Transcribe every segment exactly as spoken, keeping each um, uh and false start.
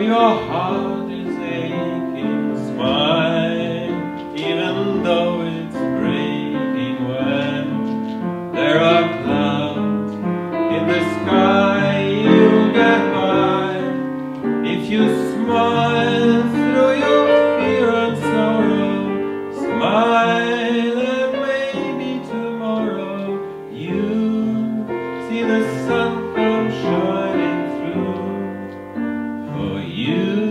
your heart is aching, smile, even though it's breaking. When there are clouds in the sky, you'll get by. If you smile through your fear and sorrow, smile and maybe tomorrow you see the sun come shining through for you.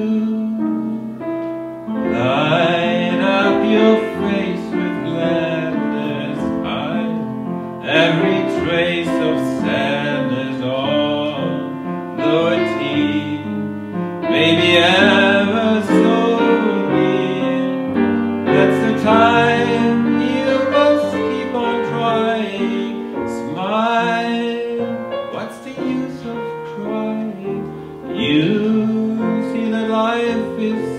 Light up your face with gladness, hide every trace of sadness, although a tear may be ever so near. That's the time you must keep on trying. Smile, what's the use of crying? You see that life is